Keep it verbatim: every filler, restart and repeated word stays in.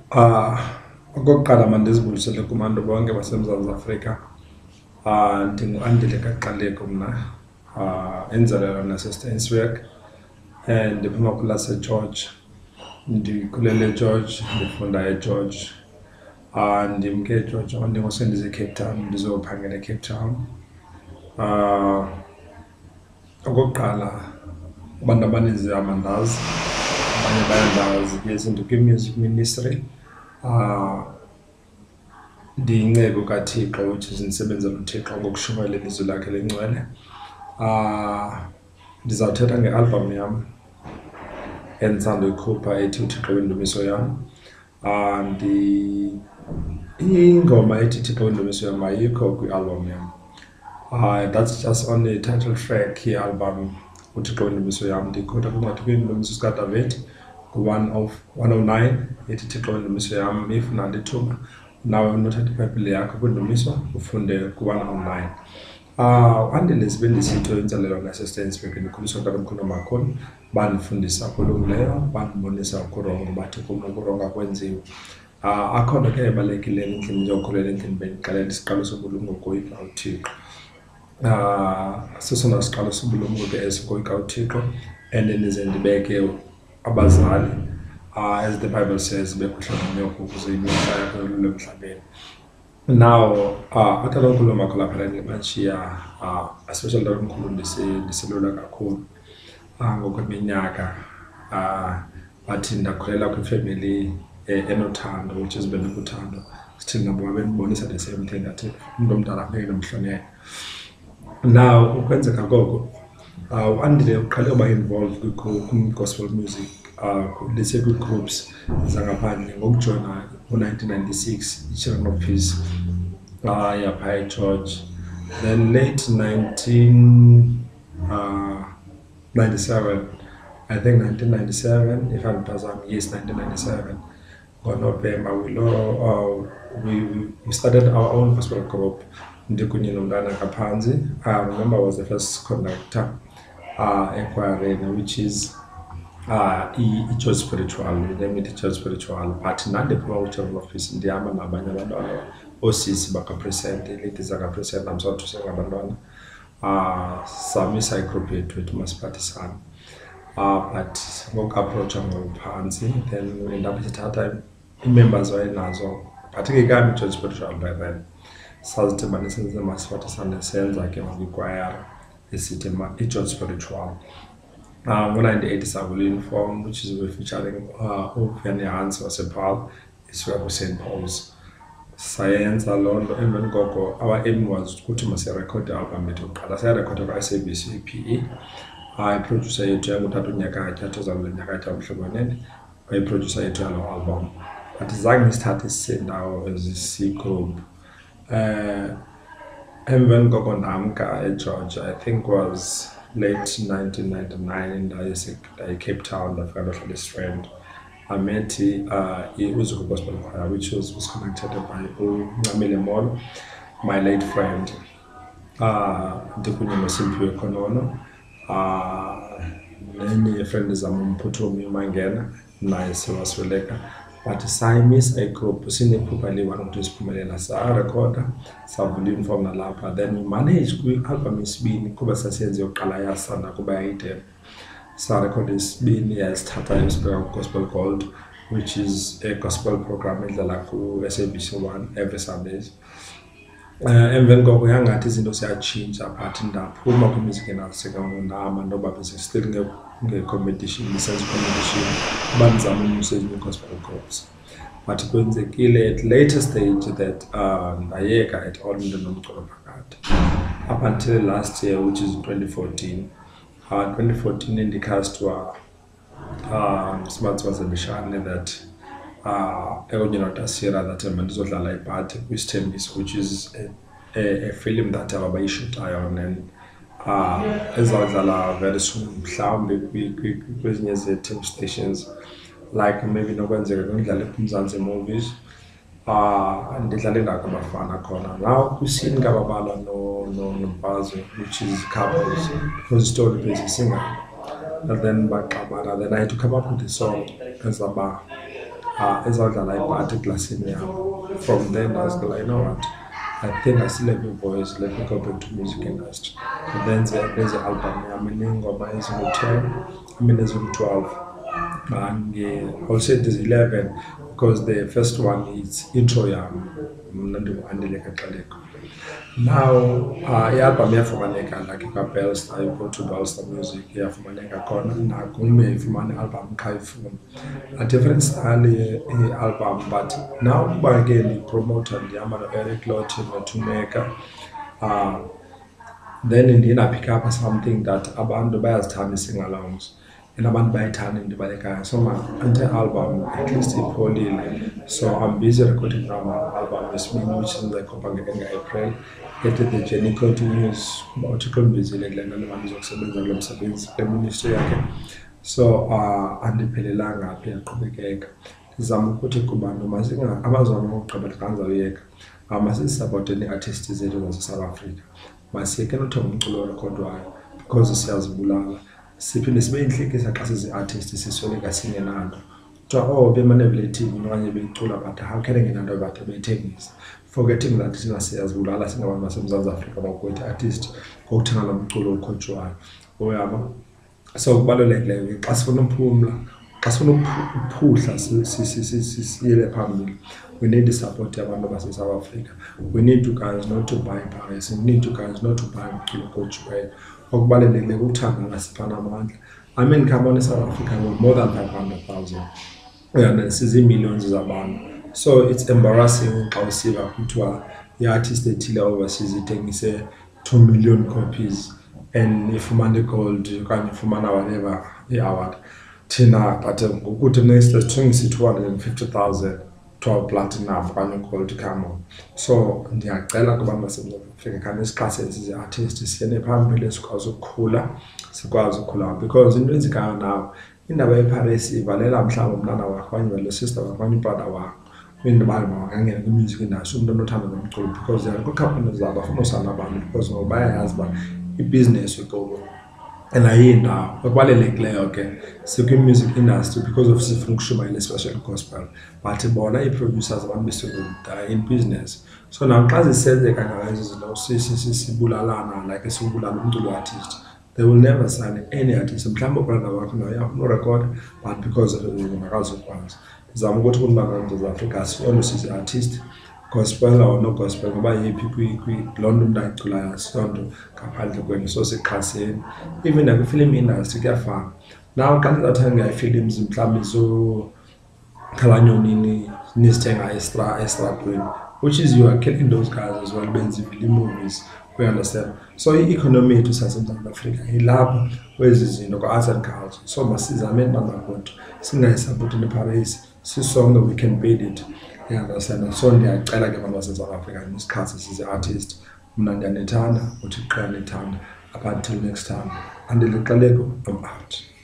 Ah, okokuqala mandizibulisele kubantu bonke baseMzantsi Afrika. Ah, ndinguAndile Kaqaleko mna. Ah, enzelelwa naseStensburg. And ndiphuma kwelaseGeorge. Ndikhulele eGeorge, ndifunda eGeorge. Ah, ndimke eGeorge ndingose ndize eCape Town ndizophangela eCape Town. Ah, okokuqala abantu abaninzi amandazi, abanye bayandazi. Yes, ndikwi-music ministry. Ah, ndiyinceku kaThixo, which is ndisebenzela uThixo ngokushumayela ilizwi lakhe lengcwele. Ah, ndizawuthetha ngealbum yam endisanda uyikhupha ethi uThixo wendumiso yam. Ah, ndi ingoma ethi uThixo wendumiso yam ayikho kwialbum yam. Uh, that's just on the title track yealbum uThixo wendumiso yam. Ndikhutha kwincwadi kwiindumiso zikaDavid ku-one of one oh nine ethi uThixo wendumiso yam. If unalithuba nawe unothatha ibhayibhile yakho kwindumiso ufunde ku-one oh nine. Ah, uAndile zibe ndisitho inzalelwa naseStensburg, ndikhuliswa tatomkhulu nomakhulu. Bandifundisa okulungileyo, bandibonisa okurongo, bathi kum ukurongo akwenziwa. Ah, akho nto ke ebalulekileyo endlini ndiyokhulela endlini bendiqalela isiqalo sobulumko koyika uThixo. Ah, sesona siqalo sobulumko ke esikoyika uThixo, and ndize ndibeke abazali, uh, as the Bible says, bekuhlanganyela ukuze imihla yakho yolule emhlabeni. Now, uh, atatomkhulu nomakhulu apha ndibanshiya, uh, especially tatomkhulu ndiselula kakhulu uh, ngokweminyaka. Uh, bathi ndakhulela kwifemeli eh, enothando, which is bendikuthando. Sithini nabo babendibonisa the same thing, that umntu omdala pheke nomhlonele. Now, ukwenzeka koko, uh, uAndile uqale uba involved kwi-gospel music, uh, lise kwi-groups zangaphandle ngokujoyina ngo-nineteen ninety-six i-Children of Peace uh, yapha eGeorge. Then late nineteen ninety-seven, I think nineteen ninety-seven, if I'm not yes, nineteen ninety-seven, ngoNovember, we, uh, we, we started our own gospel group. Ndikunye nomntana kaPhansi. I remember I was the first conductor uh, echoireni, which is uh, i-Church Spiritual, name it Church Spiritual. But nandiphuma kwi-Children of Peace ndihamba nabanye abantwana, oosisi bakaPresent, iiladies zakaPresent, namsawuthi sengabantwana. Uh, samisa igroup yethu ethi masiphathisane. Uh, but ngoku-approacha ngoPhansi, then endapho sithatha ii-members wayenazo, but ke kami iChurch Spiritual by then. Sazidibanisa masiphathisane senza ke ngokwayara esithi iChurch Spiritual. Uh, ngo-ninety-eight savula uniform, which is we're featuring uh, uVianney Hans wasePaarl, isuka kwi-Saint Paul's. Sayenza loo nto, emveni koko our aim was ukuthi masirekhode i-album yethu kuqala. Sayarekhoda kwa-S A B C P E. Uh, iproducer yethu yangutata uNyakatha, tozalule Nyakatha Mhloboneni, wayiproducer yethu yaloo album. But zange sithathe sisendawo as C-group. Uh, emveni koko ndamka eGeorge, I think was late nineteen ninety-nine, ndaye Cape Town, ndafika ndohlala eStrand. I met uh, iUzuko Gospel Choir, which was, was conducted by uNcamile Molo, my late friend. Uh, ndikunye noSimphiwe Khonono, uh, nenye yefriend zam uMphuthumi uMangena, naye sewasweleka. But sayimisa igroup, sinephupha liyi-one ukuthi siphumelela, sarekhoda, savula uniform nalapha. Then we managed kwi-album yesibini kuba sasiyenze yokuqala yasanda kuba yayide. Sarekhoda yesibini yasithatha yosibeka ku-Gospel Gold, which is a gospel program edlala ku-S A B C one every Sundays. Uh, emveni koko yangathi izinto siyatshintsha, but ndaphuma kwi-music industry ngama ndoba bese still nge-competition, lisense competition, uba ndizama unyusa ezinye gospel groups. But kwenzekile at later stage that uh, ndayeka at all into nomculo phakathi. Up until last year, which is twenty fourteen. Uh, twenty fourteen indicastwa uh, Smarts was a Bishane that uh, Tasira that mandizodlala ipart kwiSthembiso, which is a, a, a film that abayishutayo on, and uh, ezawudlala very soon mhlawumbe kwezinye ze-T V stations, like maybe nokwenzeka ngidlale kuMzansi Movies. Uh, ndidlale ngakabafana khona. Now kwisini kababalwa no no noMfazwe, which is couples, because story based singer. And then baxabana, then I had to come up with a song ezaba uh, ezawudlala ipati eklasini yam. From then I was like, you know what, I think I still have a voice, let me go back to music industry. And then there's the album yam enengoma ezingu-ten, I mean ezingu-twelve. And uh, also it is eleven because the first one is intro yam, mna ndingu-Andile Xaleko. Now, uh, i-album iyafumaneka like kwaBellstar, you go to Bellstar Music, iyafumaneka khona nakho uyifumana i-album qha ifuna. A different style i-album, but now uba ke ndipromoter ndihamba no-Eric Lotto no-Thumeka, uh, then ndiye ndapick up something that abantu bayazithanda i-sing-alongs and abantu bayayithanda into ebalekayo. So my anti-album at least ipholile, so I'm busy recording now my album yesibini, which is ndizayikhupha nge-April. Yet the journey continues, uthi kumbizile kule nto abantu zokusebenza kule msebenzi kule ministry yakhe. So uh, andiphelelanga apha, iyaqhubekeka. Ndizama ukuthi kubantu masinga abazama ukugqiba xa ndizawuyeka, masisisapote nee-artists zethu zase-South Africa, masiyeke nothenga umculo orekhodwayo because siyazibulala. Siphinde sibe yintlekisa xa sizi-artist sisweleka singenanto, kuthiwa oh bemanevulative okanye becula but how can engenanto bathe beyithengisa, forgetting that thina siyazibulala singabantu baseMzantsi Afrika bakwethu artist ngokuthenga lo mculo okhotshwayo. Uyabo? So kubalulekileyo xa sifuna uphumla, xa sifuna ukuphuhla siyele phambili, we need the support yabantu base-South Africa. We need you guys not to buy Paris, we need you guys not to buy umculo okhotshwayo. Okubalulekileyo ukuthanda siphana amandla. I mean, come on, South Africa with more than five hundred thousand. And then sizi millions zabantu. So it's embarrassing xa usiva kuthiwa i-artist ethile overseas ithengise two million copies and ifumane gold okanye ifumana whatever i-award. Thina but ngokuthi next sithengise two hundred fifty thousand to platinum okanye gold, come on. So ndiyacela kubantu baseMzantsi Afrika khane sixhase sizi-artist, siyene phambili sikwazi ukukhula, sikwazi ukukhula because into enzekayo nawo indaba yeParis ivalela mhlawumbi umntana wakho okanye ivalela sister wakho okanye ubrother wakho into bali makangena kwi-music industry, umuntu onothanda nomculo because there are kwiikhampani zabo bafuna usana abantu because ngoba bayayazi uba ibhizinesi ikubo and ayindawo. Okubalulekileyo ke sikwi-music industry because of sifuna ukushumayela especially gospel, but bona ii-producers abantu besebenza in business. So now xa zisenzeka ngazo izinto sibulalana like sibulala umculo artist, they will never sign any artist. Mhlawumbi ubrother wakho naye uyafuna urekhod but because of akazokwazi. Ndizama ukuthi kubantu baseMzantsi Afrika siyonto sizi-artist, gospel or no gospel, ngoba yiphi kuloo nto umntu ayiculayo siyonto ngaphandle kwenu. So sixhaseni even nakwi-film industry kuyafana. Now xa ndizawuthenga ii-films mhlawumbi zoKhalanyoni nini nizithenga esitratweni, which is you are killing those guys as well benza ii-movies, we understand. So i-economy yethu saseMzantsi Afrika ilapha kwezi zinto kwa-arts and culture. So masizameni bangakuthi singayisapoti neParis, sisonke we can beat it, you understand. So ndiyacela ke abantu baseSouth Africa nisikhathi sizi-artist, mna ndiyanithanda uthi qha nithanda. Up until next time, Andile Xaleko, I'm out.